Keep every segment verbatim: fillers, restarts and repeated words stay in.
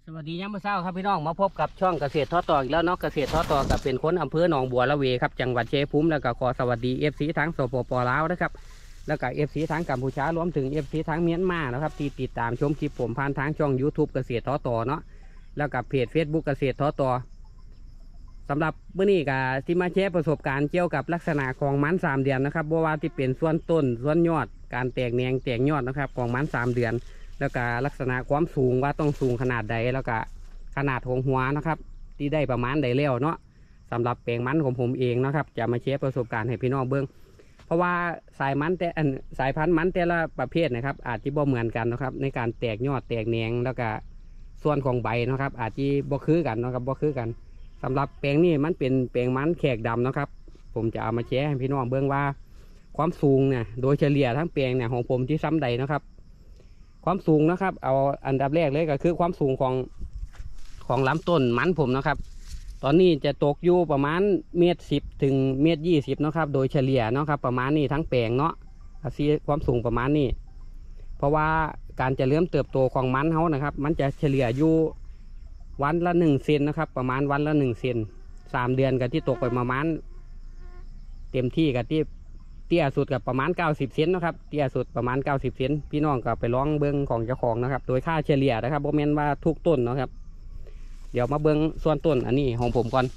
สวัสดียามมื้อเช้าครับพี่น้องมาพบกับช่องเกษตรท้อต่ออีกแล้วเนาะเกษตรท้อต่อกับเป็นคนอำเภอหนองบัวละเวครับจังหวัดชัยภูมิแล้วก็ขอสวัสดีเอฟซีทั้งสปปลาวนะครับแล้วก็เอฟซีทั้งกัมพูชารวมถึงเอฟซีทั้งเมียนมานะครับที่ติดตามชมคลิปผมผ่านทางช่อง ยูทูบ เกษตรท้อต่อเนาะแล้วกับเพจ เฟซบุ๊ก เกษตรท้อต่อสำหรับเมื่อนี้ก็ที่มาแชร์ประสบการณ์เกี่ยวกับลักษณะของมันสามเดือนนะครับบ่ว่าที่เป็นส่วนต้นส่วนยอดการแตกแหนงแตกยอดนะครับของมันสามเดือนแล้วก็ลักษณะความสูงว่าต้องสูงขนาดใดแล้วก็ขนาดของหัวนะครับที่ได้ประมาณใดแล้วเนาะสำหรับแปลงมันของผมเองนะครับจะมาแชร์ประสบการณ์ให้พี่น้องเบิ้งเพราะว่าสายมันแต่สายพันธุ์มันแต่ละประเภทนะครับอาจจะบ่เหมือนกันนะครับในการแตกยอดแตกแหนงแล้วก็ส่วนของใบนะครับอาจจะบ่คือกันนะครับบ่คือกันสำหรับแปลงนี้มันเป็นแปลงมันแขกดำนะครับผมจะเอามาแชร์ให้พี่น้องเบิ้งว่าความสูงเนี่ยโดยเฉลี่ยทั้งแปลงเนี่ยของผมที่ซ้ำใดนะครับความสูงนะครับเอาอันดับแรกเลยก็คือความสูงของของลำต้นมันผมนะครับตอนนี้จะตกอยู่ประมาณเมตรสิบถึงเมตรยี่สิบนะครับโดยเฉลี่ยนะครับประมาณนี้ทั้งแปลงเนาะซีความสูงประมาณนี้เพราะว่าการจะเริ่มเติบโตของมันเขานะครับมันจะเฉลี่ยอยู่วันละหนึ่งเซนนะครับประมาณวันละหนึ่งเซนสามเดือนกับที่ตกไปประมาณเต็มที่กับที่เตี้ยสุดกับประมาณเก้าสิบเซนนะครับเตี้ยสุดประมาณเก้าสิบเซนพี่น้องก็ไปลองเบิ้งของเจ้าของนะครับโดยค่าเฉลี่ยนะครับโมเมนต์ว่าทุกต้นนะครับเดี๋ยวมาเบิ้งส่วนต้นอันนี้ของผมก่อน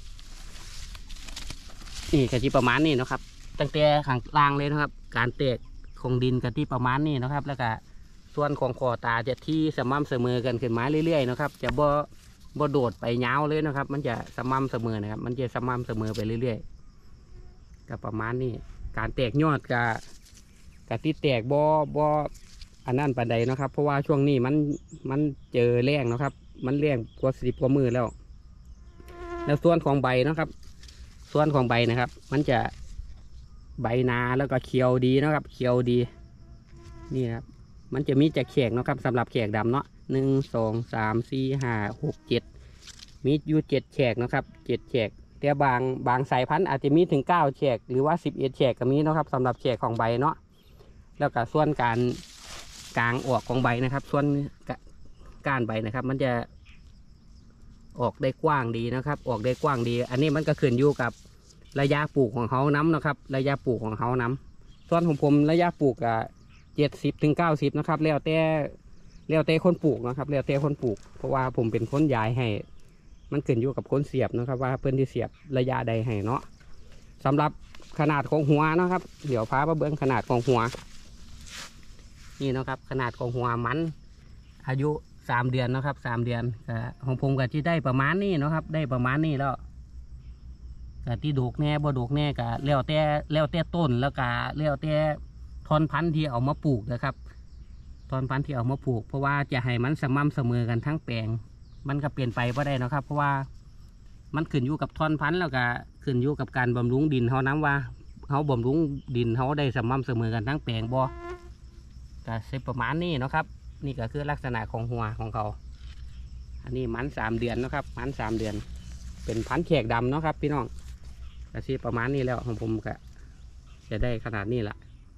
นี่กะที่ประมาณนี้นะครับตั้งแต่ข้างล่างเลยนะครับการแตกของดินกะที่ประมาณนี้นะครับแล้วก็ส่วนของคอตาจะที่สม่ำเสมอกันขึ้นมาเรื่อยๆนะครับจะบ่บ่โดดไปยาวเลยนะครับมันจะสม่ำเสมอนะครับมันจะสม่ำเสมอไปเรื่อยๆก็ประมาณนี้การแตกยอดกะกะที่แตกบ่บ่อันนั้นปานใดนะครับเพราะว่าช่วงนี้มันมันเจอแรงนะครับมันแรงกว่าสิบกว่ามือแล้วแล้วส่วนของใบนะครับส่วนของใบนะครับ มันจะใบหนาแล้วก็เขียวดีนะครับเขียวดีนี่นะครับมันจะมีจากแขกนะครับสำหรับแขกดำเนาะหนึ่งสองสามสี่ห้าหกเจ็ดมีอยู่เจ็ดแขกนะครับเจ็ดแขกแต่บางบางสายพันธุ์อาจจะมีถึงเก้าแฉกหรือว่าสิบเอ็ดแฉกก็มีนะครับสำหรับแฉกของใบเนาะแล้วก็ส่วนการกลางออกของใบนะครับส่วนก้านใบนะครับมันจะออกได้กว้างดีนะครับออกได้กว้างดีอันนี้มันก็ขึ้นอยู่กับระยะปลูกของเขาน้ำนะครับระยะปลูกของเขาน้ำส่วนของผมระยะปลูกอ่ะเจ็ดสิบถึงเก้าสิบนะครับแล้วแต่แล้วแต่คนปลูกนะครับแล้วแต่คนปลูกเพราะว่าผมเป็นคนย้ายให้มันขึ้นอยู่กับคนเสียบนะครับว่าเพื่อนที่เสียบระยะใดให้เนาะสำหรับขนาดของหัวนะครับเดี๋ยวพามาเบิ้งขนาดของหัวนี่นะครับขนาดของหัวมันอายุสามเดือนนะครับสามเดือนของผมก็ที่ได้ประมาณนี้นะครับได้ประมาณนี้แล้วก็ที่ดูกแน่บ่ดูกแน่ก็แล้วแต่แล้วแต่ต้นแล้วก็แล้วแต่ทอนพันธุ์ที่เอามาปลูกนะครับทอนพันธุ์ที่เอามาปลูกเพราะว่าจะให้มันสม่ำเสมอกันทั้งแปลงมันก็เปลี่ยนไปก็ได้นะครับเพราะว่ามันขึ้นอยู่กับท่อนพันธุ์แล้วก็ขึ้นอยู่กับการบำรุงดินเขาน้ำว่าเขาบำรุงดินเขาได้สม่ำเสมอกันทั้งแปลงบ่ก็เซฟประมาณนี้นะครับนี่ก็คือลักษณะของหัวของเขาอันนี้มันสามเดือนนะครับมันสามเดือนเป็นพันธุ์แขกดำนะครับพี่น้องก็เซฟประมาณนี้แล้วของผมก็จะได้ขนาดนี้แหละ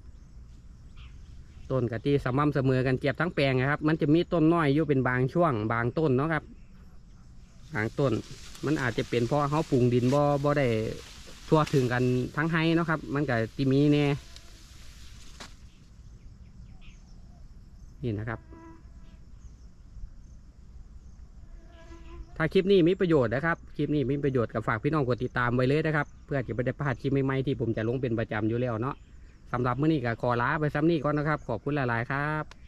ต้นกะที่สม่ำเสมอกันเก็บทั้งแปลงนะครับมันจะมีต้นน้อยอยู่เป็นบางช่วงบางต้นเนาะครับบางต้นมันอาจจะเป็นเพราะเขาปรุงดินบ่บ่ได้ทั่วถึงกันทั้งไฮเนาะครับมันก็จะมีแน่นี่นะครับถ้าคลิปนี้มีประโยชน์นะครับคลิปนี้มีประโยชน์กับฝากพี่น้องกดติดตามไว้เลยนะครับเพื่อจะไม่ได้พลาดคลิปใหม่ๆที่ผมจะลงเป็นประจำอยู่แล้วเนาะสำหรับมื้อนี้ก็ขอลาไปซ้ำนี้ก่อนนะครับขอบคุณหลายๆครับ